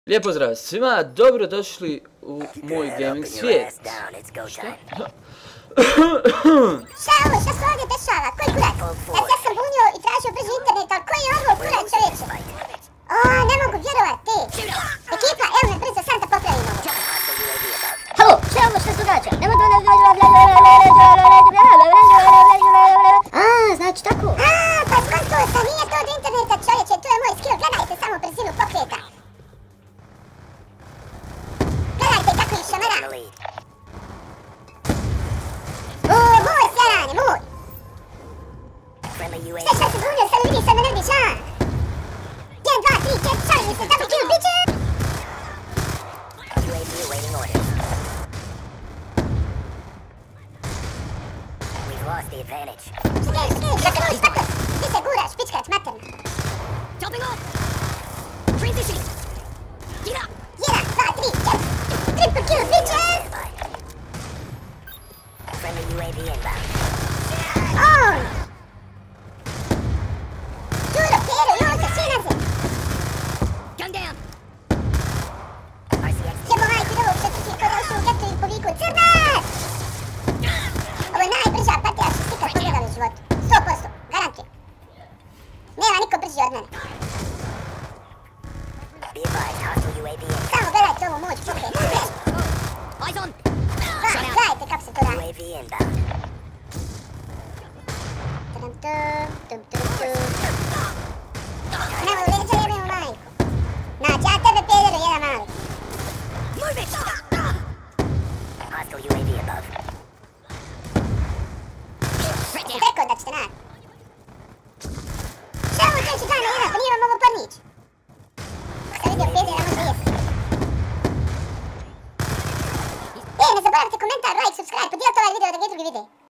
Lijep pozdrav svima, dobrodošli u moj gaming svijet. Šta je ovo, šta se ovdje dešava, koji kurac? Ja sam bunio i tražio brži internet, ali koji je ovo kurac, čovječe? O, ne mogu vjerovat, ti. Ekipa, evo me brzo, sam da popravim ovo. Halo, šta je ovo, šta se događa? Znači tako. Pa skontuo sam, nije to od interneta, čovječe, tu je moj skill, gledajte samo brzinu pokreta. Gledajte kako ih šamara. Moj sjaranje, moj! Šta se bunio, sad vidiš, sad me ne vidiš, a? 1, 2, 3, 4, šalim se, double kill, biće! Šta se voliš, tako? Ti se guraš, pičkac, materna. 1, 2, 3, 4, triple kill, bitches! On! Duro, pero, loza, sinaze! Jebo majku novog što ti ko došao u getu i poviku crnac! Ovo je najbrža partija što si ikad pogledali u životu. 100%, garantujem. Nema niko brži od mene. Samo gledajte ovu moć pokreta. Gledajte kako se to radi. Nemo leđa jebimo majku. Nađi, ja tebe pederu, jedan mali. Sam rekao da ćete naći. Šta ovo treći dan na jedan, pa nije vam ovo pornić? Ako sam vidio pedera, možda jesi. Ne zaboravite komentar, like, subscribe, podijelite ovaj video da ga drugi vide.